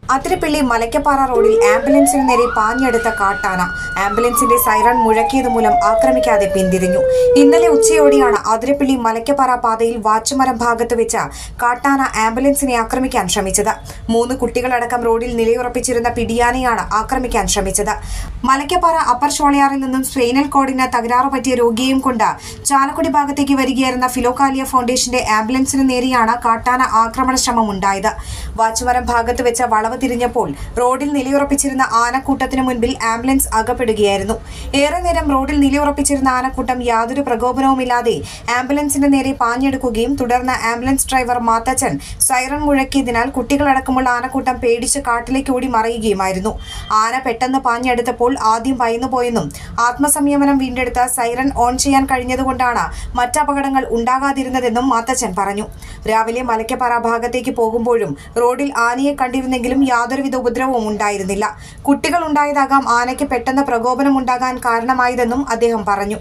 അതിരപ്പള്ളി മലയ്ക്കപ്പാറ റോഡിൽ ആംബുലൻസിന് നേരെ പാഞ്ഞെടുത്ത കാട്ടാന ആംബുലൻസിന്റെ സൈറൺ മുഴക്കിയത് മൂലം ആക്രമിക്കാതെ പിന്തിരിഞ്ഞു. ഇന്നലെ ഉച്ചയോടെയാണ് അതിരപ്പള്ളി മലയ്ക്കപ്പാറ പാതയിൽ വാച്ചുമരം ഭാഗത്ത് വെച്ച കാട്ടാന ആംബുലൻസിനെ ആക്രമിക്കാൻ ശ്രമിച്ചത്. 3 കുട്ടികളടക്കം റോഡിൽ നിലയുറപ്പിച്ചിരുന്ന പിടിയാനയാണ് ആക്രമിക്കാൻ ശ്രമിച്ചത്. മലയ്ക്കപ്പാറ അപ്പർ ഷോളയാറിൽ നിന്നും സ്പെയിനൽ കോഡിന് തകരാറ് പറ്റിയ രോഗിയെയും കൊണ്ട് ചാലക്കുടി ഭാഗത്തേക്ക് വരികയായിരുന്ന ഫിലോകാലിയ ഫൗണ്ടേഷന്റെ ആംബുലൻസിന് നേരെയാണ് കാട്ടാന ആക്രമണ ശ്രമം ഉണ്ടായത്. വാച്ചുമരം ഭാഗത്ത് വെച്ച വളവ് തിരിഞ്ഞപ്പോൾ റോഡിൽ നിലയുറപ്പിച്ചിരുന്ന ആനക്കൂട്ടത്തിന് മുൻപിൽ ആംബുലൻസ് അകപ്പെടുകയായിരുന്നു. ഏറെ നേരം റോഡിൽ നിലയുറപ്പിച്ചിരുന്ന ആനക്കൂട്ടം യാതൊരു പ്രകോപനവുമില്ലാതെ ആംബുലൻസിന്റെ നേരെ പാഞ്ഞെടുക്കുകയും തുടർന്ന് ആംബുലൻസ് ഡ്രൈവർ മാത്തച്ചൻ സൈറൺ മുഴക്കിയതിനാൽ കുട്ടികളടക്കമുള്ള ആനക്കൂട്ടം പേടിച്ച് കാട്ടിലേക്ക് ഓടി മറയുകയുമായിരുന്നു. ആന പെട്ടെന്ന് പാഞ്ഞെടുത്തപ്പോൾ ആദ്യം ഭയന്നുപോയെന്നും ആത്മസംയമനം വീണ്ടെടുത്ത സൈറൺ ഓൺ ചെയ്യാൻ കഴിഞ്ഞതുകൊണ്ടാണ് മറ്റപകടങ്ങൾ ഉണ്ടാകാതിരുന്നതെന്നും മാത്തച്ചൻ പറഞ്ഞു. രാവിലെ മലയ്ക്കപ്പാറ ഭാഗത്തേക്ക് പോകുമ്പോഴും റോഡിൽ ആനയെ കണ്ടിരുന്നെങ്കിലും യാതൊരുവിധ ഉപദ്രവവും ഉണ്ടായിരുന്നില്ല. കുട്ടികൾ ഉണ്ടായതാകാം ആനയ്ക്ക് പെട്ടെന്ന് പ്രകോപനം ഉണ്ടാകാൻ കാരണമായതെന്നും അദ്ദേഹം പറഞ്ഞു.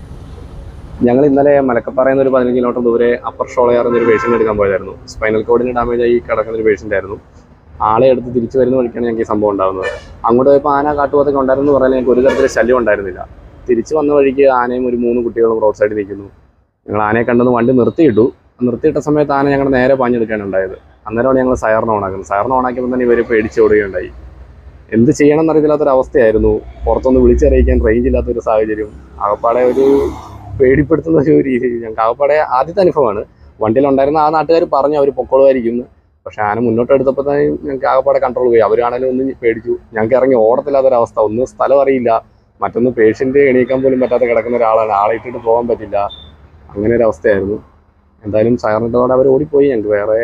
ഞങ്ങൾ ഇന്നലെ മലക്കപ്പാറയിൽ നിന്ന് ഒരു 15 കിലോമീറ്റർ ദൂരെ അപ്പർ ഷോളയാർ എന്നൊരു പേഷ്യൻ്റ് എടുക്കാൻ പോയതായിരുന്നു. സ്പൈനൽ കോഡിന് ഡാമേജ് ആയി കിടക്കുന്ന ഒരു പേഷ്യൻ്റ് ആയിരുന്നു. ആളെ എടുത്ത് തിരിച്ചു വരുന്ന വഴിക്കാണ് ഞങ്ങൾക്ക് ഈ സംഭവം ഉണ്ടാകുന്നത്. അങ്ങോട്ട് പോയപ്പോൾ ആന കാട്ടുപോത്തൊക്കെ ഉണ്ടായിരുന്നു പറഞ്ഞാൽ ഞങ്ങൾക്ക് ഒരു തരത്തിലുള്ള ശല്യം ഉണ്ടായിരുന്നില്ല. തിരിച്ചു വന്ന വഴിക്ക് ആനയും ഒരു 3 കുട്ടികളും റോഡ് സൈഡിൽ നിൽക്കുന്നു. ഞങ്ങൾ ആനയെ കണ്ടെന്ന് വണ്ടി നിർത്തിയിട്ട സമയത്ത് ആന ഞങ്ങളുടെ നേരെ പാഞ്ഞെടുക്കുകയാണ് ഉണ്ടായത്. അന്നേരമാണ് ഞങ്ങൾ സൈറൺ ഓണാക്കുന്നത്. സൈറൺ ഓണാക്കിയപ്പോൾ തന്നെ ഇവർ പേടിച്ചോടുകയുണ്ടായി. എന്ത് ചെയ്യണം എന്നറിയില്ലാത്തൊരവസ്ഥയായിരുന്നു. പുറത്തൊന്ന് വിളിച്ചറിയിക്കാൻ റേഞ്ച് ഇല്ലാത്തൊരു സാഹചര്യം. ആകപ്പാടെ ഒരു പേടിപ്പെടുത്തുന്ന ഒരു രീതി. ഞങ്ങൾക്ക് ആകപ്പാടെ ആദ്യത്തെ അനുഭവമാണ്. വണ്ടിയിലുണ്ടായിരുന്ന ആ നാട്ടുകാർ പറഞ്ഞു അവർ പൊക്കോളുമായിരിക്കുന്നു. പക്ഷേ ആന മുന്നോട്ട് എടുത്തപ്പോൾ തന്നെ ഞങ്ങൾക്ക് ആകപ്പാടെ കൺട്രോൾ പോയി. അവരാണെങ്കിലും ഒന്ന് പേടിച്ചു. ഞങ്ങൾക്ക് ഇറങ്ങി ഓടത്തില്ലാത്തൊരവസ്ഥ. ഒന്ന് സ്ഥലം അറിയില്ല, മറ്റൊന്ന് പേഷ്യൻ്റ് എണീക്കാൻ പോലും പറ്റാതെ കിടക്കുന്ന ഒരാളാണ്. ആളെ ഇട്ടിട്ട് പോകാൻ പറ്റില്ല. അങ്ങനെ ഒരു അവസ്ഥയായിരുന്നു. എന്തായാലും സൈറണിട്ടതോടെ അവർ ഓടിപ്പോയി. ഞങ്ങൾക്ക് വേറെ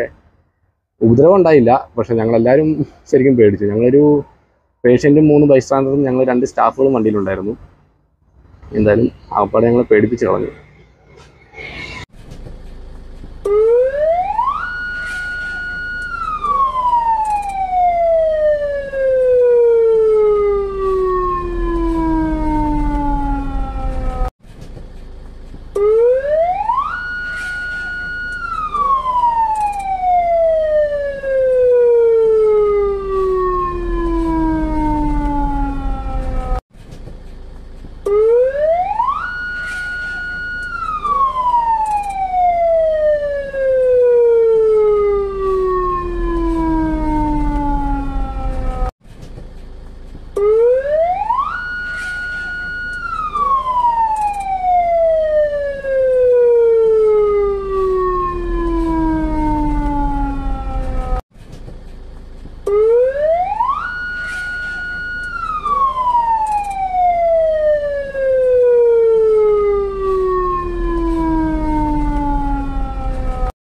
ഉപദ്രവം ഉണ്ടായില്ല. പക്ഷെ ഞങ്ങളെല്ലാവരും ശരിക്കും പേടിച്ചു. ഞങ്ങളൊരു പേഷ്യൻറ്റും 3 ബൈസ്റ്റാൻഡറും ഞങ്ങൾ 2 സ്റ്റാഫുകളും വണ്ടിയിലുണ്ടായിരുന്നു. എന്തായാലും ആപ്പാടെ ഞങ്ങളെ പേടിപ്പിച്ച് കളഞ്ഞു.